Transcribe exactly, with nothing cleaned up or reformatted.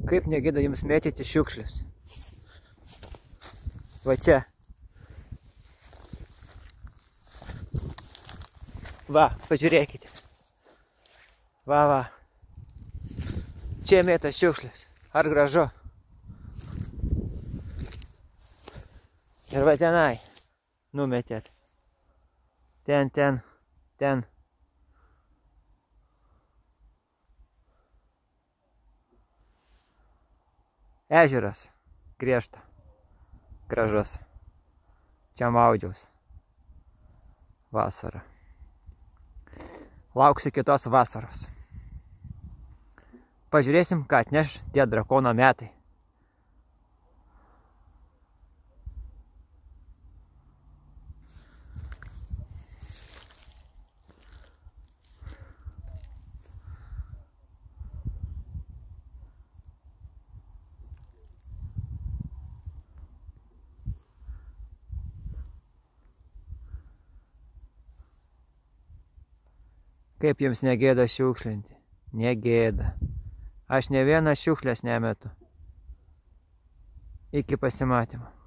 Kaip negėda jums mėtyti šiukšles? Va čia. Va, pažiūrėkite. Va, va. Čia mėta šiukšlės. Ar gražu? Ir va tenai numetėt. Ten, ten, ten. Ežeras griežta, gražus. Čia maudžiaus. Vasara. Lauksiu kitos vasaros. Pažiūrėsim, ką atneš tie drakono metai. Kaip jums negėda šiukšlinti? Negėda. Aš ne vieną šiukšlės nemetu. Iki pasimatymo.